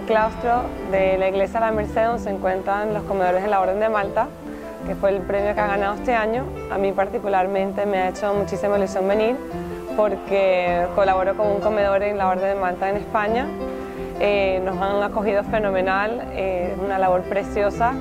el claustro de la iglesia de la Merced, donde se encuentran los comedores de la Orden de Malta, que fue el premio que ha ganado este año. A mí particularmente me ha hecho muchísima ilusión venir porque colaboro con un comedor en la Orden de Malta en España. Nos han acogido fenomenal, es una labor preciosa.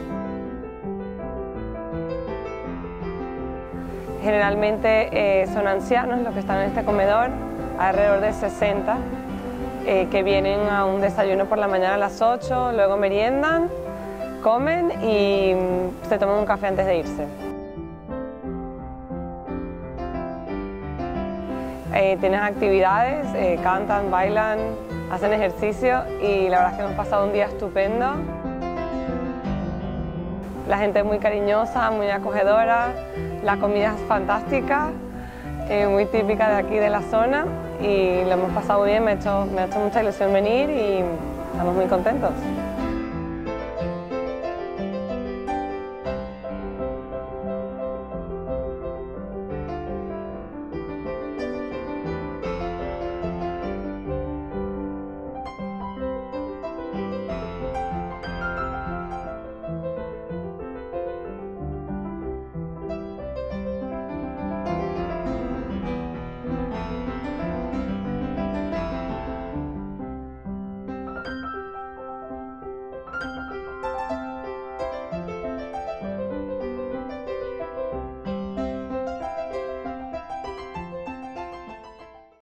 Generalmente son ancianos los que están en este comedor, alrededor de 60, que vienen a un desayuno por la mañana a las 8, luego meriendan, comen y se toman un café antes de irse. Tienen actividades, cantan, bailan, hacen ejercicio y la verdad es que hemos pasado un día estupendo. La gente es muy cariñosa, muy acogedora, la comida es fantástica, muy típica de aquí de la zona y lo hemos pasado bien, me ha hecho mucha ilusión venir y estamos muy contentos.